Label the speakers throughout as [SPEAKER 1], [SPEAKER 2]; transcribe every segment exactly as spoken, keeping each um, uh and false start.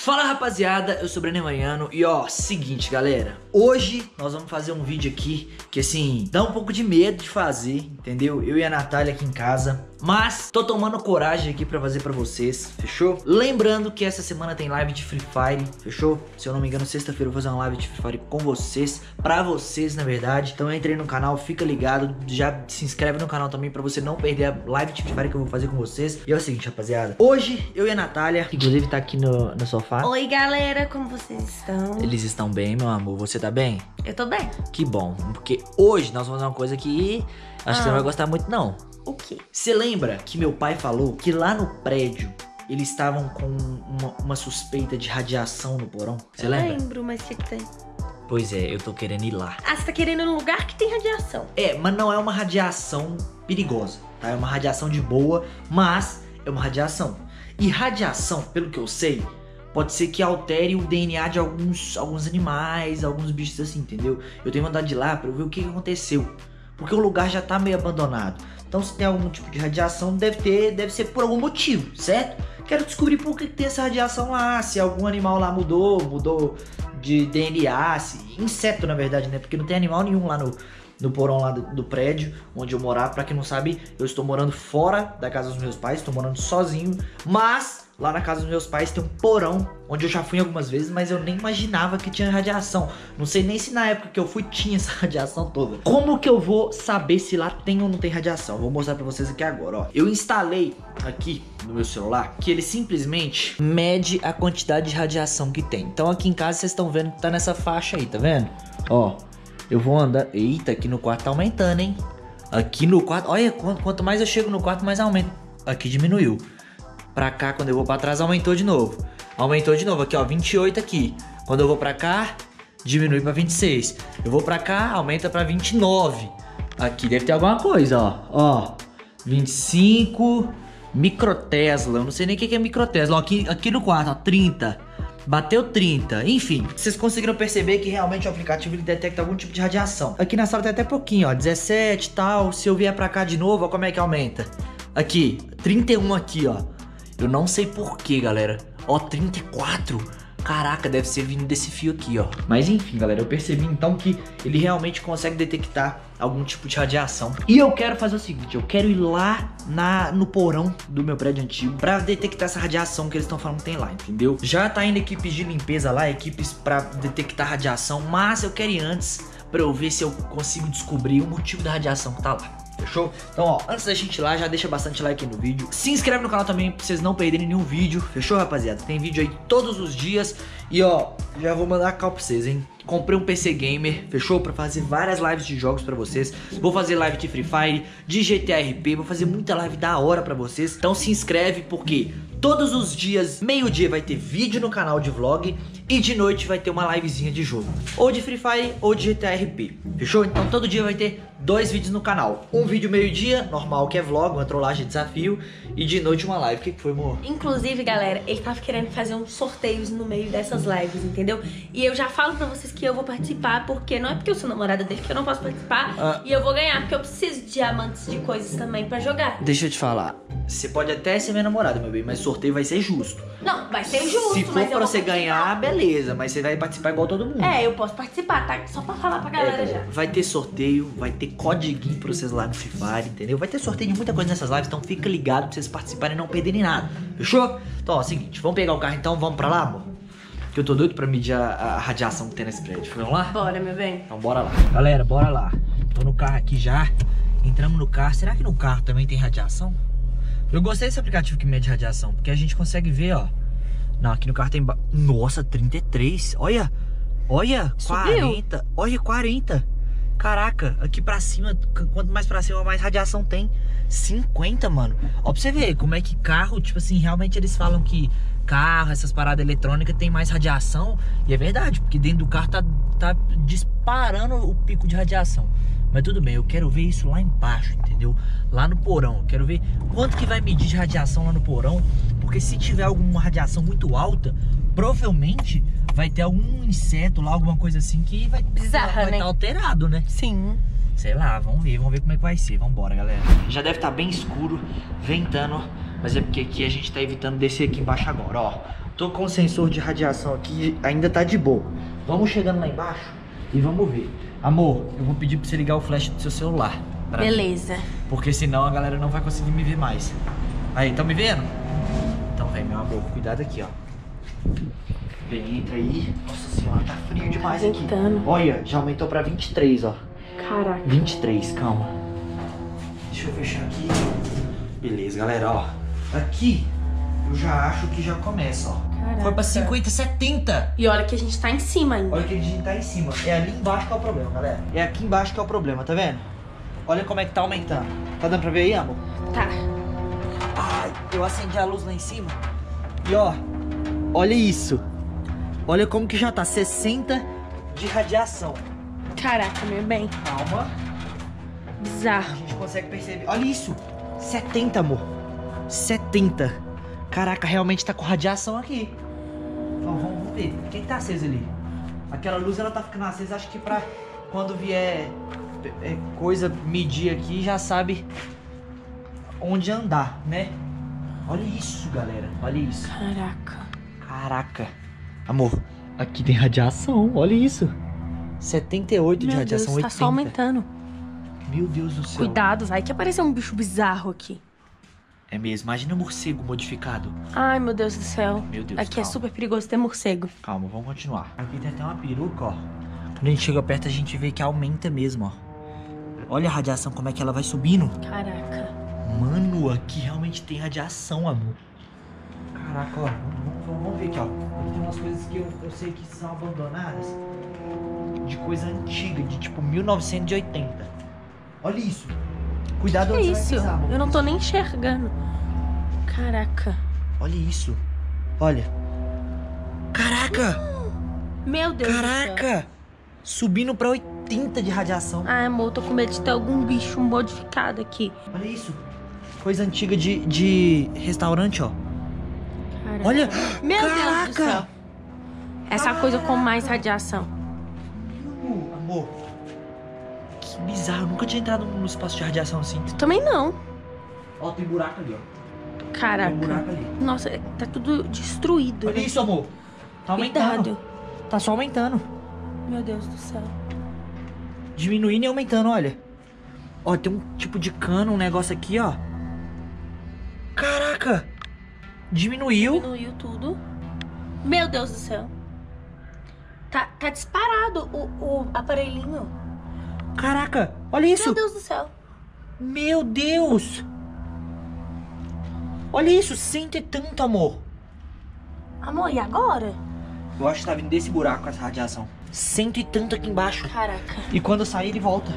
[SPEAKER 1] Fala rapaziada, eu sou o Brenner Manhano e ó, seguinte galera, hoje nós vamos fazer um vídeo aqui que assim, dá um pouco de medo de fazer, entendeu? Eu e a Natália aqui em casa, mas tô tomando coragem aqui pra fazer pra vocês, fechou? Lembrando que essa semana tem live de Free Fire, fechou? Se eu não me engano, sexta-feira eu vou fazer uma live de Free Fire com vocês, pra vocês na verdade. Então entre aí no canal, fica ligado, já se inscreve no canal também pra você não perder a live de Free Fire que eu vou fazer com vocês. E é o seguinte rapaziada, hoje eu e a Natália, que inclusive tá aqui no, no sofá.
[SPEAKER 2] Oi galera, como vocês estão?
[SPEAKER 1] Eles estão bem, meu amor, você tá bem?
[SPEAKER 2] Eu tô bem.
[SPEAKER 1] Que bom, porque hoje nós vamos fazer uma coisa que acho ah. que você não vai gostar muito não.
[SPEAKER 2] O quê?
[SPEAKER 1] Você lembra que meu pai falou que lá no prédio eles estavam com uma, uma suspeita de radiação no porão? Você lembra?
[SPEAKER 2] Eu lembro, mas o que que tem?
[SPEAKER 1] Pois é, eu tô querendo ir lá.
[SPEAKER 2] Ah, você tá querendo ir num lugar que tem radiação?
[SPEAKER 1] É, mas não é uma radiação perigosa, tá? É uma radiação de boa, mas é uma radiação. E radiação, pelo que eu sei, pode ser que altere o D N A de alguns, alguns animais, alguns bichos assim, entendeu? Eu tenho vontade de ir lá pra eu ver o que aconteceu. Porque o lugar já tá meio abandonado. Então se tem algum tipo de radiação, deve ter, deve ser por algum motivo, certo? Quero descobrir por que tem essa radiação lá, se algum animal lá mudou, mudou de D N A, se, inseto na verdade, né? Porque não tem animal nenhum lá no, no porão lá do, do prédio onde eu morar. Pra quem não sabe, eu estou morando fora da casa dos meus pais, estou morando sozinho, mas lá na casa dos meus pais tem um porão onde eu já fui algumas vezes, mas eu nem imaginava que tinha radiação. Não sei nem se na época que eu fui tinha essa radiação toda. Como que eu vou saber se lá tem ou não tem radiação? Vou mostrar pra vocês aqui agora, ó. Eu instalei aqui no meu celular que ele simplesmente mede a quantidade de radiação que tem. Então aqui em casa vocês estão vendo que tá nessa faixa aí, tá vendo? Ó, eu vou andar... Eita, aqui no quarto tá aumentando, hein? Aqui no quarto... Olha, quanto mais eu chego no quarto, mais aumenta. Aqui diminuiu. Pra cá, quando eu vou pra trás, aumentou de novo. Aumentou de novo, aqui ó, vinte e oito aqui. Quando eu vou pra cá, diminui pra vinte e seis. Eu vou pra cá, aumenta pra vinte e nove. Aqui deve ter alguma coisa, ó. Ó, vinte e cinco, microtesla. Eu não sei nem o que é microtesla. Ó, aqui, aqui no quarto, ó, trinta. Bateu trinta, enfim. Vocês conseguiram perceber que realmente o aplicativo ele detecta algum tipo de radiação. Aqui na sala tem até pouquinho, ó, dezessete e tal. Se eu vier pra cá de novo, ó, como é que aumenta. Aqui, trinta e um aqui, ó. Eu não sei porquê, galera. Ó, trinta e quatro. Caraca, deve ser vindo desse fio aqui, ó. Mas enfim, galera, eu percebi então que ele realmente consegue detectar algum tipo de radiação. E eu quero fazer o seguinte, eu quero ir lá na, no porão do meu prédio antigo pra detectar essa radiação que eles estão falando que tem lá, entendeu? Já tá indo equipes de limpeza lá, equipes pra detectar radiação, mas eu quero ir antes pra eu ver se eu consigo descobrir o motivo da radiação que tá lá. Fechou? Então, ó, antes da gente ir lá, já deixa bastante like no vídeo. Se inscreve no canal também pra vocês não perderem nenhum vídeo. Fechou, rapaziada? Tem vídeo aí todos os dias. E, ó, já vou mandar a cal pra vocês, hein? Comprei um P C Gamer, fechou? Pra fazer várias lives de jogos pra vocês. Vou fazer live de Free Fire, de G T A R P. Vou fazer muita live da hora pra vocês. Então se inscreve porque todos os dias, meio-dia, vai ter vídeo no canal de vlog. E de noite vai ter uma livezinha de jogo. Ou de Free Fire ou de G T A R P. Fechou? Então todo dia vai ter dois vídeos no canal. Um vídeo meio-dia, normal, que é vlog, uma trollagem de desafio. E de noite uma live. O que, que foi, amor?
[SPEAKER 2] Inclusive, galera, ele tava querendo fazer uns sorteios no meio dessas lives, entendeu? E eu já falo pra vocês que eu vou participar, porque não é porque eu sou namorada dele que eu não posso participar. Ah. E eu vou ganhar, porque eu preciso de diamantes de coisas também pra jogar.
[SPEAKER 1] Deixa eu te falar. Você pode até ser minha namorada, meu bem, mas o sorteio vai ser justo.
[SPEAKER 2] Não, vai ser justo.
[SPEAKER 1] Se for
[SPEAKER 2] mas
[SPEAKER 1] pra você ganhar, beleza, mas você vai participar igual todo mundo.
[SPEAKER 2] É, eu posso participar, tá? Só pra falar pra galera é, já.
[SPEAKER 1] Vai ter sorteio, vai ter codiguinho pra vocês lá no Free Fire, entendeu? Vai ter sorteio de muita coisa nessas lives, então fica ligado pra vocês participarem e não perderem nada. Fechou? Então, ó, seguinte, vamos pegar o carro então, vamos pra lá, amor? Que eu tô doido pra medir a, a radiação que tem nesse prédio. Vamos lá?
[SPEAKER 2] Bora, meu bem.
[SPEAKER 1] Então bora lá. Galera, bora lá. Tô no carro aqui já. Entramos no carro. Será que no carro também tem radiação? Eu gostei desse aplicativo que mede radiação, porque a gente consegue ver, ó. Não, aqui no carro tem... Ba... Nossa, trinta e três. Olha. Olha, subiu. quarenta. Olha, quarenta. Caraca, aqui pra cima, quanto mais pra cima, mais radiação tem. cinquenta, mano. Ó, pra você ver como é que carro, tipo assim, realmente eles falam que carro, essas paradas eletrônicas tem mais radiação. E é verdade, porque dentro do carro tá, tá disparando o pico de radiação. Mas tudo bem, eu quero ver isso lá embaixo, entendeu? Lá no porão, eu quero ver quanto que vai medir de radiação lá no porão. Porque se tiver alguma radiação muito alta, provavelmente vai ter algum inseto lá, alguma coisa assim que vai
[SPEAKER 2] Bizarra,
[SPEAKER 1] vai
[SPEAKER 2] né?
[SPEAKER 1] tá alterado, né?
[SPEAKER 2] Sim.
[SPEAKER 1] Sei lá, vamos ver, vamos ver como é que vai ser. Vambora, galera. Já deve estar bem escuro, ventando, mas é porque aqui a gente tá evitando descer aqui embaixo agora, ó. tô com o sensor de radiação aqui, ainda tá de boa. Vamos chegando lá embaixo e vamos ver. Amor, eu vou pedir pra você ligar o flash do seu celular.
[SPEAKER 2] Beleza.
[SPEAKER 1] Mim, porque senão a galera não vai conseguir me ver mais. Aí, tão me vendo? Então vem, meu amor, cuidado aqui, ó. Vem, entra aí. Nossa senhora, tá frio demais
[SPEAKER 2] tá
[SPEAKER 1] aqui.
[SPEAKER 2] Olha,
[SPEAKER 1] já aumentou pra vinte e três, ó.
[SPEAKER 2] Caraca.
[SPEAKER 1] vinte e três, calma. Deixa eu fechar aqui. Beleza, galera, ó. Aqui, eu já acho que já começa, ó.
[SPEAKER 2] Caraca.
[SPEAKER 1] Foi pra cinquenta, setenta.
[SPEAKER 2] E olha que a gente tá em cima ainda.
[SPEAKER 1] Olha que a gente tá em cima. É ali embaixo que é o problema, galera. É aqui embaixo que é o problema, tá vendo? Olha como é que tá aumentando. Tá dando pra ver aí, amor?
[SPEAKER 2] Tá.
[SPEAKER 1] Ai, eu acendi a luz lá em cima. E ó, olha isso. Olha como que já tá, sessenta de radiação.
[SPEAKER 2] Caraca, meu bem.
[SPEAKER 1] Calma.
[SPEAKER 2] Bizarro.
[SPEAKER 1] A gente consegue perceber. Olha isso. setenta, amor. setenta. Caraca, realmente tá com radiação aqui. Então, vamos, vamos ver. O que que tá aceso ali? Aquela luz, ela tá ficando acesa. Acho que pra quando vier é, coisa medir aqui, já sabe onde andar, né? Olha isso, galera. Olha isso.
[SPEAKER 2] Caraca.
[SPEAKER 1] Caraca. Amor, aqui tem radiação. Olha isso. setenta e oito de
[SPEAKER 2] Meu
[SPEAKER 1] radiação,
[SPEAKER 2] Deus,
[SPEAKER 1] oitenta.
[SPEAKER 2] tá só aumentando.
[SPEAKER 1] Meu Deus do céu.
[SPEAKER 2] Cuidado, vai que apareceu um bicho bizarro aqui.
[SPEAKER 1] É mesmo. Imagina um morcego modificado.
[SPEAKER 2] Ai, meu Deus do céu.
[SPEAKER 1] Meu Deus,
[SPEAKER 2] Aqui é
[SPEAKER 1] calma.
[SPEAKER 2] super perigoso ter morcego.
[SPEAKER 1] Calma, vamos continuar. Aqui tem até uma peruca, ó. Quando a gente chega perto, a gente vê que aumenta mesmo, ó. Olha a radiação, como é que ela vai subindo.
[SPEAKER 2] Caraca.
[SPEAKER 1] Mano, aqui realmente tem radiação, amor. Caraca, ó. Vamos, vamos, vamos ver aqui, ó. Aqui tem umas coisas que eu, eu sei que são abandonadas. De coisa antiga, de tipo mil novecentos e oitenta. Olha isso. Cuidado
[SPEAKER 2] Que
[SPEAKER 1] onde
[SPEAKER 2] isso?
[SPEAKER 1] você vai pisar, amor.
[SPEAKER 2] Eu não tô nem enxergando. Caraca.
[SPEAKER 1] Olha isso. Olha. Caraca.
[SPEAKER 2] Meu Deus do céu.
[SPEAKER 1] Caraca. Subindo pra oitenta de radiação.
[SPEAKER 2] Ai, amor, eu tô com medo de ter algum bicho modificado aqui.
[SPEAKER 1] Olha isso. Coisa antiga de, de restaurante, ó.
[SPEAKER 2] Caraca.
[SPEAKER 1] Olha.
[SPEAKER 2] Meu
[SPEAKER 1] Caraca.
[SPEAKER 2] Deus do céu. Essa coisa com mais radiação.
[SPEAKER 1] Uh, amor. Que bizarro. Eu nunca tinha entrado no espaço de radiação assim.
[SPEAKER 2] Também não.
[SPEAKER 1] Ó, tem buraco ali, ó. Tem um
[SPEAKER 2] Caraca.
[SPEAKER 1] buraco ali.
[SPEAKER 2] Nossa, tá tudo destruído.
[SPEAKER 1] Olha isso, amor. Tá aumentando.
[SPEAKER 2] Cuidado.
[SPEAKER 1] Tá só aumentando.
[SPEAKER 2] Meu Deus do céu.
[SPEAKER 1] Diminuindo e aumentando, olha. Ó, tem um tipo de cano, um negócio aqui, ó. Caraca. Diminuiu.
[SPEAKER 2] Diminuiu tudo. Meu Deus do céu. Tá, tá disparado o, o aparelhinho.
[SPEAKER 1] Caraca. Olha isso.
[SPEAKER 2] Meu Deus do céu.
[SPEAKER 1] Meu Deus. Olha isso. Cento e tanto, amor.
[SPEAKER 2] Amor, e agora?
[SPEAKER 1] Eu acho que tá vindo desse buraco essa radiação. Cento e tanto aqui embaixo.
[SPEAKER 2] Caraca.
[SPEAKER 1] E quando eu sair, ele volta.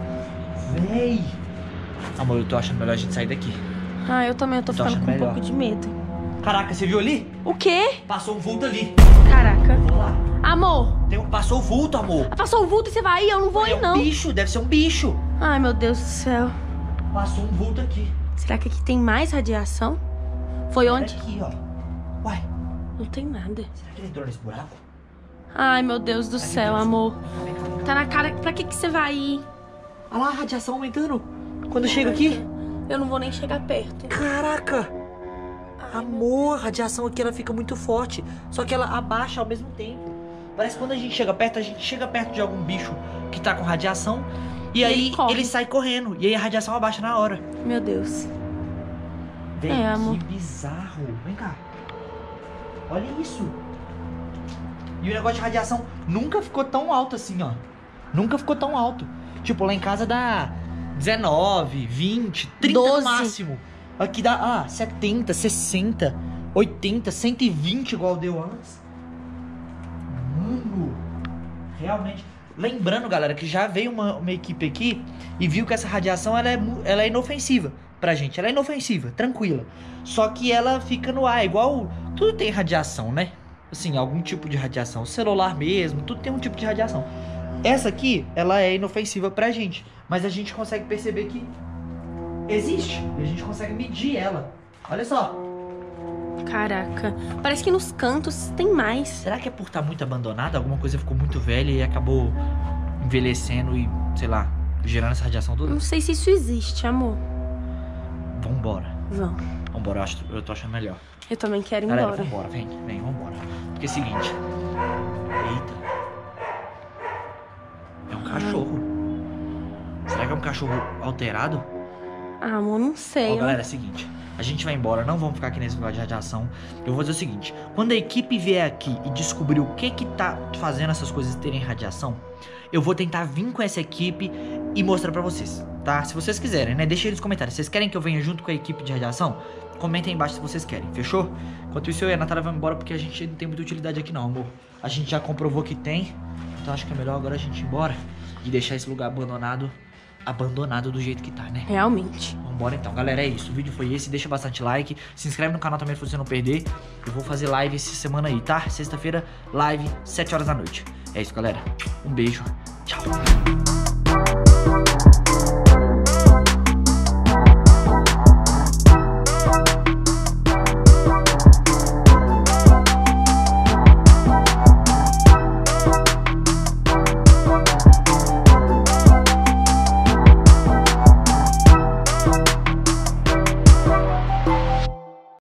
[SPEAKER 1] Véi. Amor, eu tô achando melhor a gente sair daqui.
[SPEAKER 2] Ah, eu também eu tô
[SPEAKER 1] Tô
[SPEAKER 2] ficando
[SPEAKER 1] achando
[SPEAKER 2] com um
[SPEAKER 1] melhor.
[SPEAKER 2] pouco de medo.
[SPEAKER 1] Caraca, você viu ali?
[SPEAKER 2] O quê?
[SPEAKER 1] Passou um vulto ali.
[SPEAKER 2] Caraca.
[SPEAKER 1] Vamos lá.
[SPEAKER 2] Amor,
[SPEAKER 1] Tem um, passou o vulto, amor.
[SPEAKER 2] passou o vulto e você vai aí? Eu não vou
[SPEAKER 1] É
[SPEAKER 2] ir,
[SPEAKER 1] um
[SPEAKER 2] não.
[SPEAKER 1] bicho, deve ser um bicho.
[SPEAKER 2] Ai, meu Deus do céu.
[SPEAKER 1] Passou um vulto aqui.
[SPEAKER 2] Será que aqui tem mais radiação? Foi
[SPEAKER 1] Olha
[SPEAKER 2] onde?
[SPEAKER 1] aqui, ó. Uai,
[SPEAKER 2] Não tem nada.
[SPEAKER 1] será que ele entrou nesse buraco?
[SPEAKER 2] Ai, meu Deus do
[SPEAKER 1] Aqui
[SPEAKER 2] céu,
[SPEAKER 1] dentro.
[SPEAKER 2] amor.
[SPEAKER 1] Vem cá, vem cá.
[SPEAKER 2] Tá na cara. Pra que que você vai ir?
[SPEAKER 1] Olha lá a radiação aumentando. Quando chega aqui.
[SPEAKER 2] Eu não vou nem chegar perto.
[SPEAKER 1] Caraca. Amor, a radiação aqui ela fica muito forte. Só que ela abaixa ao mesmo tempo. Parece que quando a gente chega perto, a gente chega perto de algum bicho que tá com radiação. E,
[SPEAKER 2] E
[SPEAKER 1] aí
[SPEAKER 2] ele corre.
[SPEAKER 1] ele sai correndo. E aí a radiação abaixa na hora.
[SPEAKER 2] Meu Deus.
[SPEAKER 1] Vem,
[SPEAKER 2] É, amor.
[SPEAKER 1] que bizarro. Vem cá. Olha isso. E o negócio de radiação nunca ficou tão alto assim, ó. Nunca ficou tão alto. Tipo, lá em casa dá dezenove, vinte, trinta
[SPEAKER 2] doze.
[SPEAKER 1] no máximo. Aqui dá, ah, setenta, sessenta, oitenta, cento e vinte igual deu antes. Mano, realmente. Lembrando, galera, que já veio uma, uma equipe aqui e viu que essa radiação ela é, mu- ela é inofensiva pra gente. Ela é inofensiva, tranquila. Só que ela fica no ar, igual. Tudo tem radiação, né? Assim, algum tipo de radiação. O celular mesmo, tudo tem um tipo de radiação. Essa aqui, ela é inofensiva pra gente. Mas a gente consegue perceber que existe. E a gente consegue medir ela. Olha só.
[SPEAKER 2] Caraca. Parece que nos cantos tem mais.
[SPEAKER 1] Será que é por estar muito abandonada? Alguma coisa ficou muito velha e acabou envelhecendo e, sei lá, gerando essa radiação toda?
[SPEAKER 2] Não sei se isso existe, amor.
[SPEAKER 1] Vambora.
[SPEAKER 2] Vamos.
[SPEAKER 1] Vambora, eu, acho, eu tô achando melhor.
[SPEAKER 2] Eu também quero ir
[SPEAKER 1] Galera,
[SPEAKER 2] embora.
[SPEAKER 1] vambora, vem, vem, vambora. Porque é o seguinte. Eita. É um cachorro. Será que é um cachorro alterado?
[SPEAKER 2] Ah, amor, não sei.
[SPEAKER 1] Ó,
[SPEAKER 2] eu-
[SPEAKER 1] galera, é o seguinte. A gente vai embora, não vamos ficar aqui nesse negócio de radiação. Eu vou dizer o seguinte. Quando a equipe vier aqui e descobrir o que que tá fazendo essas coisas terem radiação, eu vou tentar vir com essa equipe e mostrar pra vocês, tá? Se vocês quiserem, né? Deixa aí nos comentários. Vocês querem que eu venha junto com a equipe de radiação? Comentem aí embaixo se vocês querem, fechou? Enquanto isso, eu e a Natália vamos embora porque a gente não tem muita utilidade aqui não, amor. A gente já comprovou que tem. Então acho que é melhor agora a gente ir embora e deixar esse lugar abandonado. Abandonado do jeito que tá, né?
[SPEAKER 2] Realmente.
[SPEAKER 1] Vambora então, galera, é isso. O vídeo foi esse, deixa bastante like. Se inscreve no canal também pra você não perder. Eu vou fazer live essa semana aí, tá? Sexta-feira, live, sete horas da noite. É isso, galera. Um beijo. Tchau.